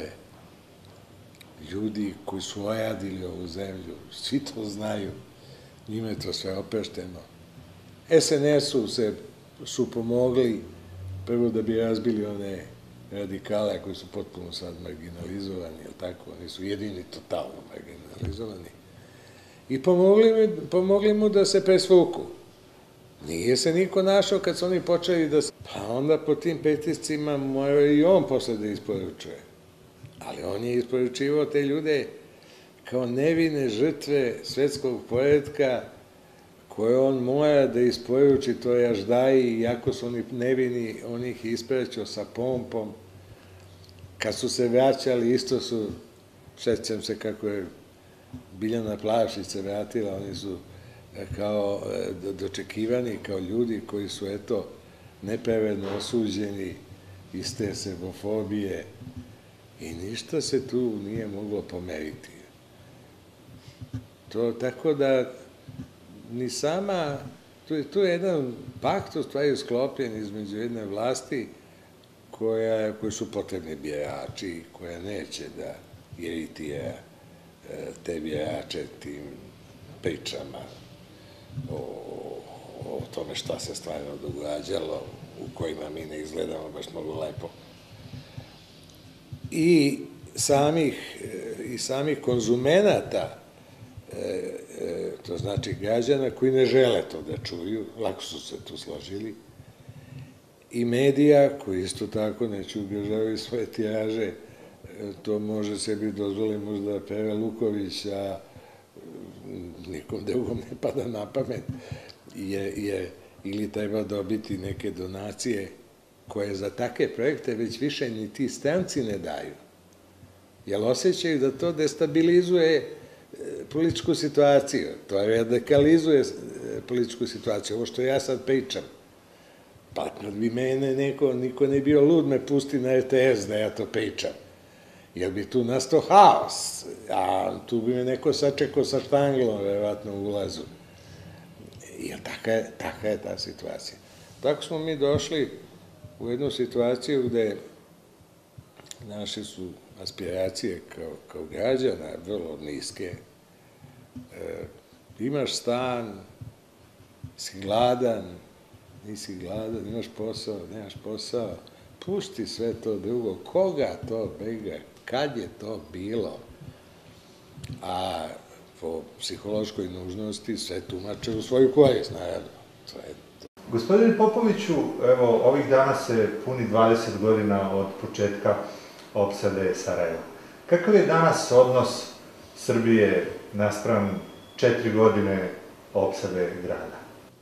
ljudi koji su ojadili ovu zemlju, svi to znaju, njima je to sve opešteno. S N S-u se su pomogli prvo da bi razbili one radikale koji su potpuno sad marginalizovani, jel tako? Oni su jedini totalno marginalizovani. I pomogli, pomogli mu da se presvuku. Nije se niko našao kad su oni počeli da se... Pa onda po tim pritiscima mora i on posle da isporučuje. Ali on je isporučivao te ljude kao nevine žrtve svetskog poretka koje on mora da isporuči toj aždaji, iako su oni nevini, on ih isprećao sa pompom. Kad su se vraćali, isto su, sećam se kako je Biljana Plavšić se vratila, oni su kao dočekivani kao ljudi koji su, eto, nepravedno osuđeni iz te sebofobije i ništa se tu nije moglo pomeriti. To tako da ni sama, tu je jedan pakt u stvari sklopljen između jedne vlasti koji su potrebni birači, koja neće da iritira te birače tim pričama o tome šta se stvarno događalo, u kojima mi ne izgledamo baš mnogo lepo. I samih konzumenata, to znači građana koji ne žele to da čuju, lako su se tu složili, i medija koji isto tako neće ugrožavaju svoje tiraže, to može sebi dozvoliti možda Pera Luković, a nikom drugom ne pada na pamet, jer ili treba dobiti neke donacije koje za takve projekte već više ni ti stranci ne daju, jer osjećaju da to destabilizuje političku situaciju, to radikalizuje političku situaciju, ovo što ja sad pričam. Pa kad bi mene neko, niko ne bio lud me pusti na R T S da ja to pričam, jer bi tu nastao haos, a tu bi me neko sačekao sa štanglom, verovatno u ulazu. Jer taka je ta situacija. Tako smo mi došli u jednu situaciju gde naše su aspiracije kao građana vrlo niske. Imaš stan, si gladan, nisi gladan, imaš posao, nemaš posao, pusti sve to drugo, koga to briga, kad je to bilo, a po psihološkoj nužnosti sve tumače u svoju korist, naravno. Gospodine Popoviću, evo, ovih dana se puni dvadeset godina od početka opsade Sarajeva. Kakav je danas odnos Srbije naspram četiri godine opsade grada?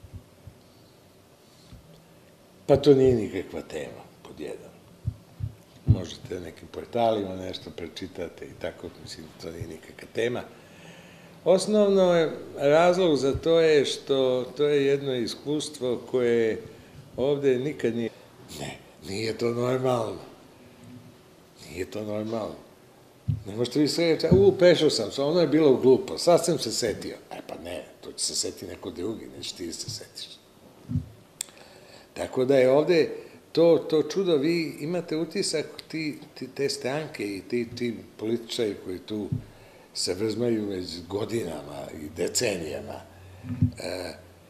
Pa to nije nikakva tema, pod jedan. Možete nekim portalima nešto prečitate i tako, mislim, to nije nikakva tema. Osnovno je razlog za to je što to je jedno iskustvo koje ovde nikad nije... Ne, nije to normalno. Nije to normalno. Ne možete vi sve reći, u, pešao sam se, ono je bilo glupo, sad sam se setio. E pa ne, to će se seti neko drugi, neće ti se setiš. Tako da je ovde to, to čudo, vi imate utisak, ti, ti, te stranke i ti, ti političari koji tu se vrzmaju već godinama i decenijama. E,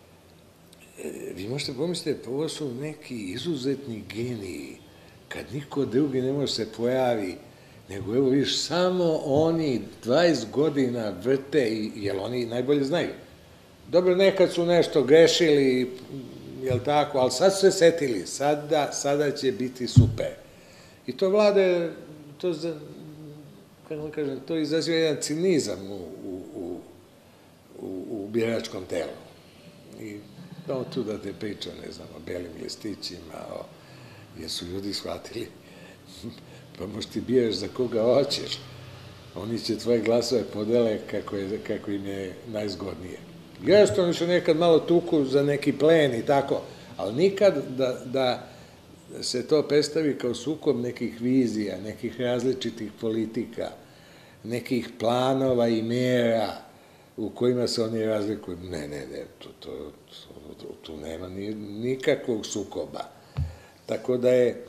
vi možete pomisliti, pa ovo su neki izuzetni geniji, kad niko drugi ne može se pojavi, nego evo viš, samo oni dvadeset godina vrte, jer oni najbolje znaju. Dobro, nekad su nešto grešili, jel tako, ali sad su se setili, sada, sada će biti super. I to vlade, to, kako vam kažem, to izaziva jedan cinizam u, u, u, u biračkom telu. I ono tu da te priča, ne znam, o belim listićima, o, jer su ljudi shvatili, pa možda ti biraš za koga hoćeš, oni će tvoje glasove podele kako, je, kako im je najzgodnije. Jeste, oni su nekad malo tuku za neki plen i tako, ali nikad da, da se to predstavi kao sukob nekih vizija, nekih različitih politika, nekih planova i mera u kojima se oni razlikuju. Ne, ne, ne, tu, tu, tu, tu nema nikakvog sukoba. Tako da je,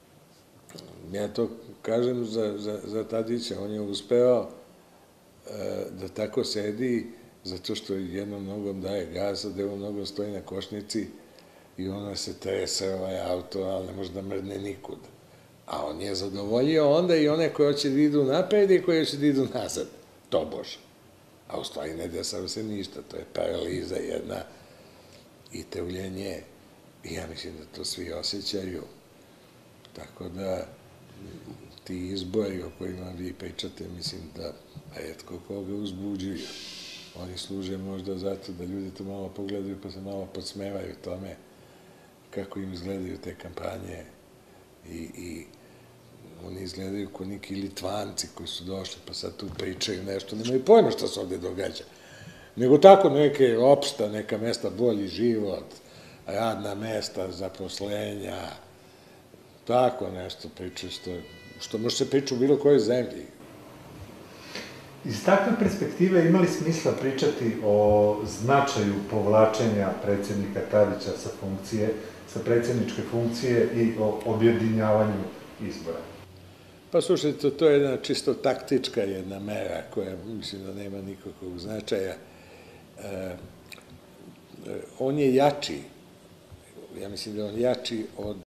ja to kažem za, za, za Tadića, on je uspeo e, da tako sedi zato što jednom nogom daje gas, a drugom nogom stoji na košnici i ona se trese ovaj auto, ali ne može da mrdne nikud. A on je zadovoljio onda i one koje hoće da idu napred i koje hoće da idu nazad. To Bože. A u stvari ne dešava se ništa, to je paraliza jedna i trvljenje. I ja mislim da to svi osjećaju. Tako da ti izbori o kojima vi pričate, mislim da retko koga uzbuđuju. Oni služe možda zato da ljudi to malo pogledaju pa se malo podsmevaju tome kako im izgledaju te kampanje i, i oni izgledaju kao neki Litvanci koji su došli pa sad tu pričaju nešto, nemaju pojma šta se ovde događa. Nego tako neke opšta, neka mesta, bolji život, radna mesta, zaposlenja, tako nešto pričaju što, što može se pričati u bilo kojoj zemlji. Iz takve perspektive imali smisla pričati o značaju povlačenja predsjednika Tadića sa funkcije, sa predsjedničke funkcije i o objedinjavanju izbora? Pa slušajte, to je jedna čisto taktička jedna mera koja mislim da nema nikakvog značaja. E, on je jači, ja mislim da je on jači od